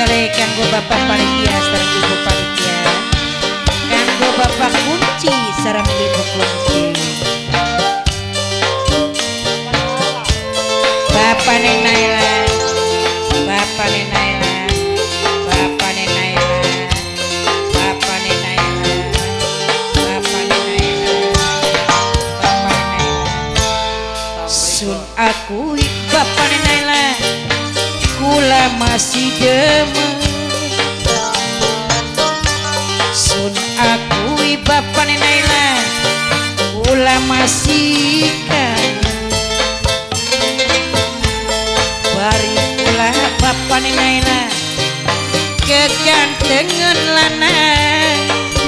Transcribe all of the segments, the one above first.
spesiale kanggo Bapak Panitia sareng Ibu Panitia, kanggo Bapak Kunci sareng Ibu Kunci, Bapak Nenaila, Bapak Nenaila, Bapak Nenaila, Bapak Nenaila, Bapak Nenaila, Bapak Nenaila. Sun akui Bapak Nenaila, kula masih demen. Sun akui Bapak Nenaila, kula masih kangen. Bari kula Bapak Nenaila kegantengan lanang,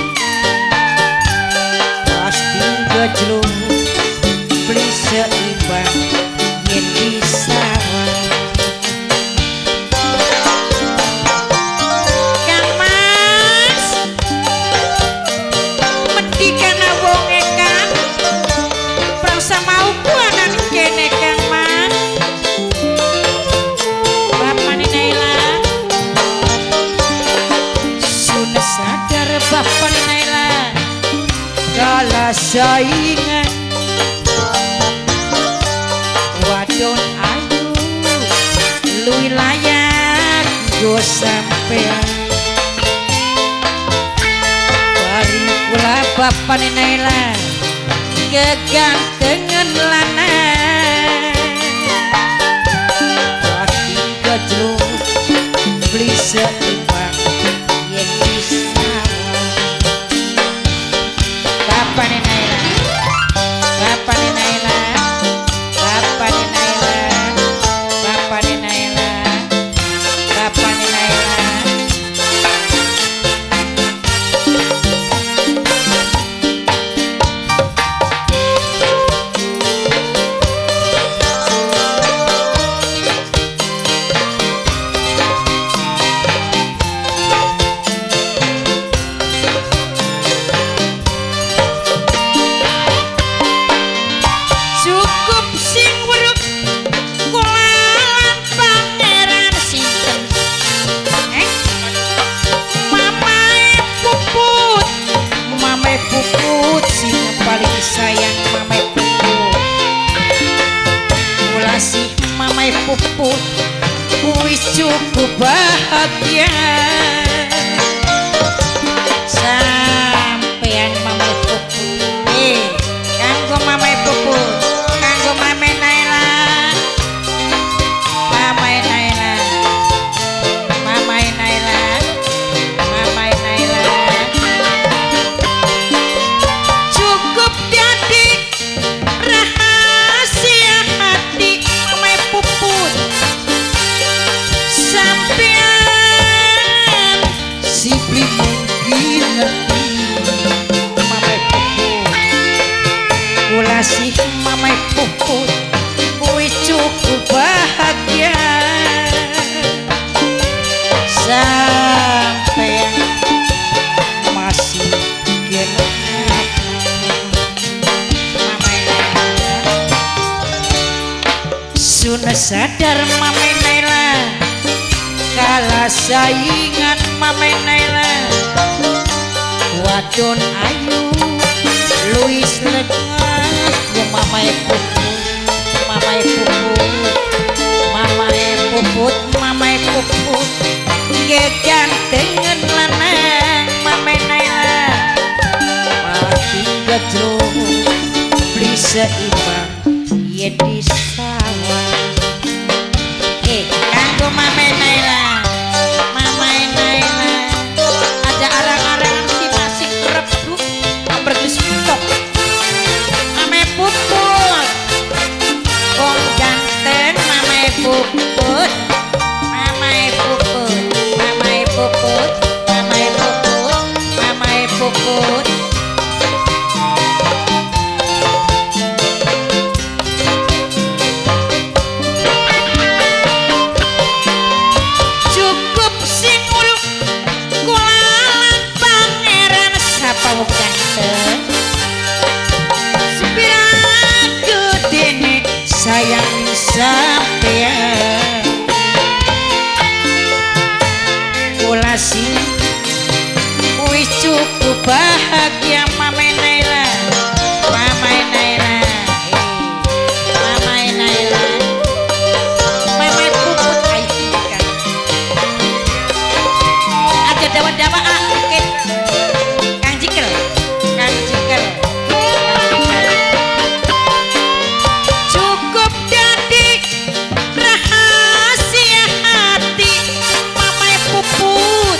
pasti gejlung beli seimbang yen disawah. Kang Mas medikana wong ekan prangsa mau kuanan kene Kang Mas. Bapak Nenaila sudah sadar Bapak Nenaila kalah saingan wadon ayu luwih layak go sampean. Bari kula Bapak Nenaila kegantengan lanang, pasti gejlung beli seimbang yen disawah. Bapak Nenaila, Bapak Nenaila, Bapak Nenaila, Bapak Nenaila, Bapak Nenaila. Cukup sing weruk kula lan pangeran sinten mamae puput, mamae puput sing paling sayang mamae puput. Kula sih mamae puput wis cukup bahagia sampean mamae puput. Kanggo mamae puput, kanggo mamae Naila, mamae Naila, mamae Naila, mamae Naila. Cukup dadi rahasia hati mamae puput, sampean sipli mungkin ngerti mamae puput. Kula sih mamae puput wis cukup bahagia sampean masih genep mamae Naila. Sudah sadar mamae Naila kalah saingan mamae Naila, wadon ayu luwis lekas ya mamae puput, mamae puput, mamae puput, mamae puput kegantengan lanang mamae Naila, pasti gejlung beli seimbang yen disawah. Kanggo mamae Naila, mamae Naila aja arang-arangan si masih rebu bergus tok mamae puput wong ganteng mamae puput, mamae puput, mamae puput, mamae puput, mamae puput. Cukup sing urip kula lan pangeran sapa wong ganteng sepiraku dene sayang sampean. kasih wis cukup bahagia Mama Naila, Mama Naila, Mama Naila, Mama Puput aikan aja dawa-dawa akit Kang Jikel, Kang Jikel, cukup jadi rahasia hati Mama Puput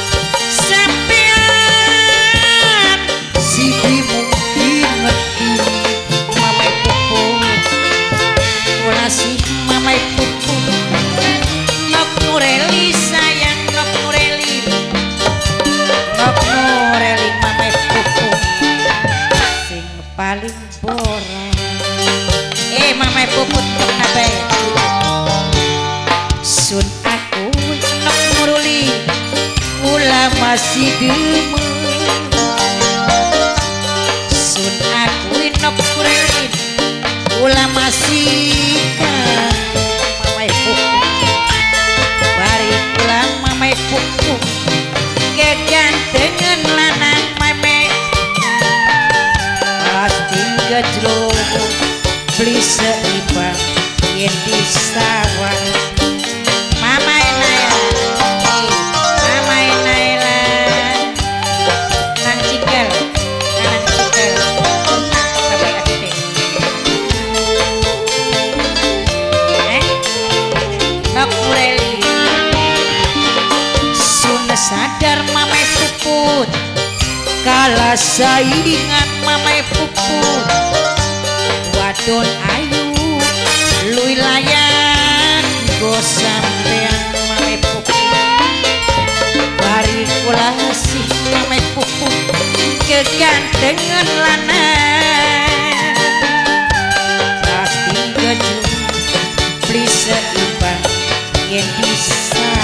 sampean Siti mungkin ngerti Mama Puput kasih Mama Puput Nok Nureli sayang Nok Nureli Mama Puput sing paling borak Mama Puput kenapa ya sun aku Nok Nuruli kula masih demen sun aku Nok Nureli kula masih Mama Puput bari kula Mama Puput kegantengan lanang Mame pasti gejlok beli seibang yen di sawah Mama Naila, Mama Naila, Nang Cikel, Nang Cikel, sampai kasih Nok Nureli Sun sadar Mama Puput kalah saingan Mama Puput wadon ayu lui layan go sampean Mama Puput bari kula sih Mama Puput kegantengan lanang pasti gejluk beli seimbang yen bisa